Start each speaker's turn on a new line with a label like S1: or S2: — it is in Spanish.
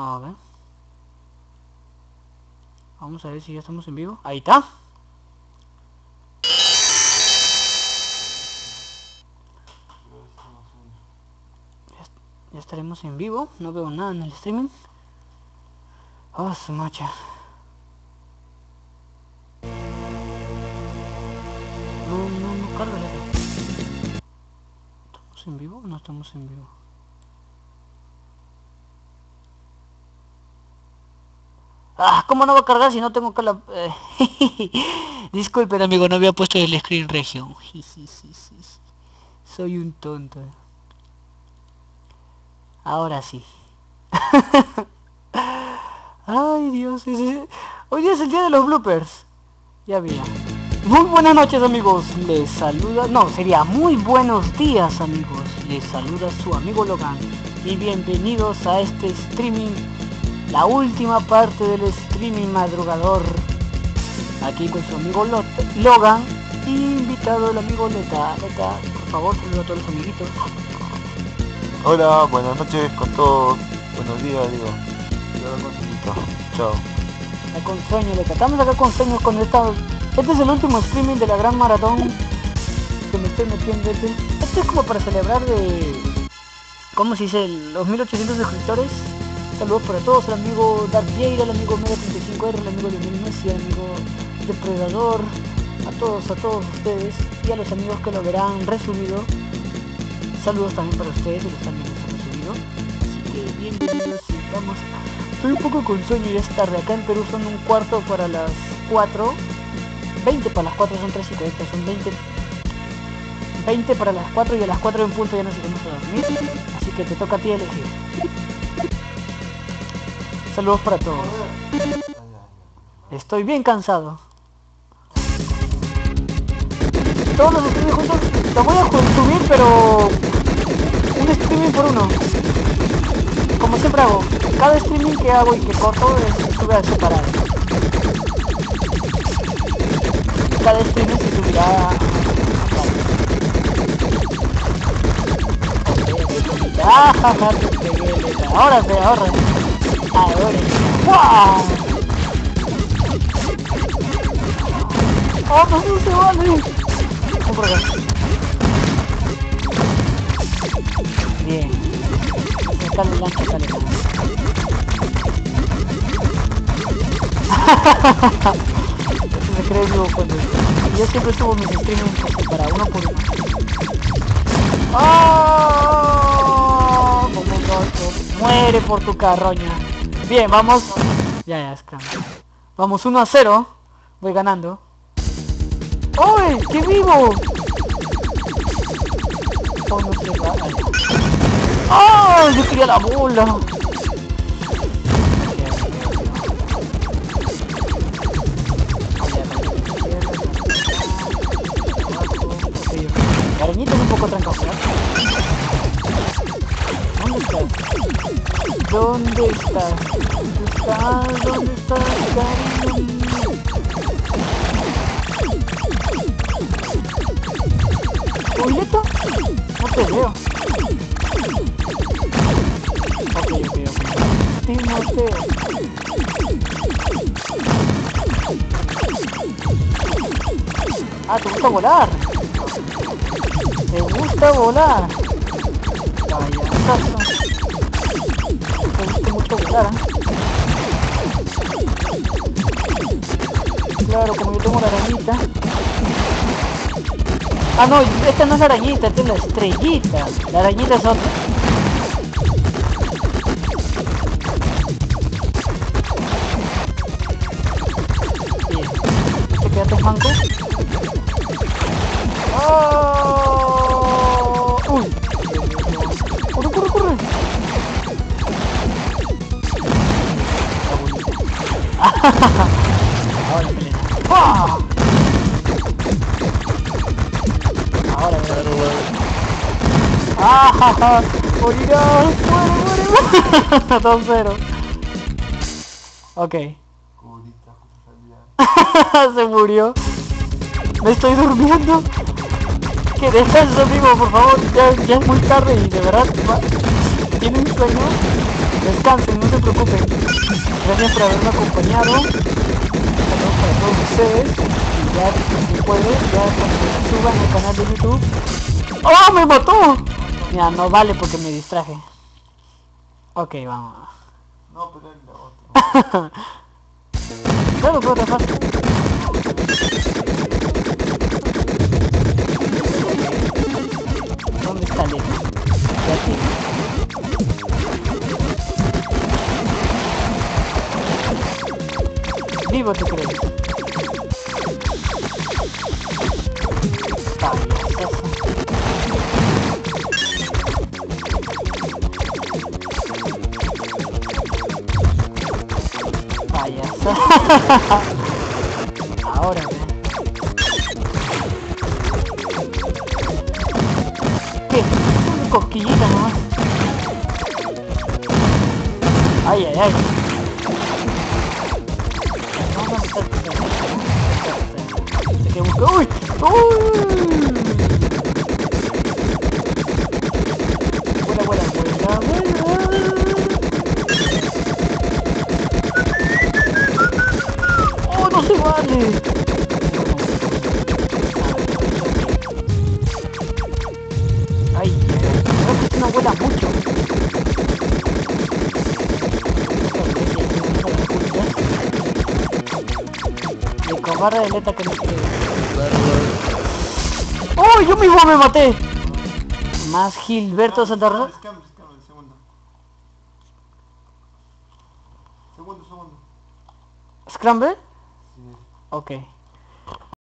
S1: A ver. Vamos a ver si ya estamos en vivo. Ahí está. Ya estaremos en vivo. No veo nada en el streaming. Oh, su macha. No carga la... ¿Estamos en vivo o no estamos en vivo? Ah, ¿cómo no va a cargar si no tengo que la... Disculpen, amigo, no había puesto el screen region. Soy un tonto. Ahora sí. Ay, Dios. Hoy es el día de los bloopers. Ya vi. Muy buenas noches, amigos. Les saluda... No, sería muy buenos días, amigos. Les saluda su amigo Logan. Y bienvenidos a este streaming. La última parte del streaming madrugador. Aquí con su amigo Logan. Y invitado el amigo Leta. Leta, por favor, saluda a todos los amiguitos.
S2: Hola, buenas noches con todos. Buenos días, digo. Chao.
S1: Está con sueño, Leta. Estamos acá con sueños con esta... Este es el último streaming de la gran maratón que me estoy metiendo. Este es como para celebrar de... ¿Cómo se dice? Los 1800 suscriptores. Saludos para todos, el amigo Dark Jair, el amigo Mega35R, el amigo Lionel Messi, el amigo Depredador, a todos ustedes y a los amigos que lo verán resubido. Saludos también para ustedes y los también los resubido. Así que bienvenidos y vamos. Estoy un poco con sueño, ya es tarde. Acá en Perú son un cuarto para las 4. 20 para las 4 son 3:40, son 20 para las 4 y a las 4 en punto ya nos iremos a dormir. Así que te toca a ti elegir. Saludos para todos. Estoy bien cansado. Todos los streaming juntos los voy a subir, pero un streaming por uno. Como siempre hago. Cada streaming que hago y que corto se sube a separar. Cada streaming se subirá a... Ahora se ahorra. Ahora. ¡Wow! ¡Oh, no se vale! Vamos por acá. Bien. Acá el lancha sale. Se cree vivo cuando... Yo siempre subo mis streamings para uno por uno. ¡Oh! Muere por tu carroña. Bien, vamos. Ya, es claro. Vamos 1-0. Voy ganando. ¡Ay! ¡Qué vivo! Oh, no se va. ¡Oh! Yo quería la bola. La arañita es un poco trancafiada. ¿Dónde estás? ¿Dónde estás, cariño? ¿Julieta? No te veo. Ok. Timoteo. Ah, ¿te gusta volar? ¿Te gusta volar? Payasazo. Me gusta mucho volar, ¿eh? Claro, como yo tengo la arañita. Ah, no, esta no es la arañita, esta es la estrellita. La arañita es otra. Bien. ¿Te quedaste manco? ¡Oh! ¡Uy! ¡Corre! Ahora pelea. ¡Ah! Ahora muere. ¡Ah! ¡Morirás! ¡Muere! 2-0. Ok. Se murió. Me estoy durmiendo. ¿Qué descanso, amigo? Por favor. Ya es muy tarde y de verdad... tienen sueño, descansen, no se preocupen. Gracias por haberme acompañado. Saludos para todos ustedes. Y ya, si pueden, ya cuando se suban al canal de YouTube. ¡Oh, me mató! Ya, no vale porque me distraje. Ok, vamos.
S2: No, pero es la otra.
S1: Claro, puedo dejar. ¿Dónde está Leo? Ya aquí. Vivo te crees. Payasa. Ahora ve. ¿Qué? Una cosquillita nomás. Ay, ay, ay. Que busca. ¡Uy! ¡Uy! Vuela, vuela, vuela, vuela. ¡Oh, no se vale! Ay, creo que no vuela mucho. El cobarde de Leta que no quiere. ¡Oh! Yo mismo me maté. Más Gilberto Santa Rosa.
S2: Segundo. Segundo.
S1: ¿Scramble?
S2: Sí.
S1: Ok.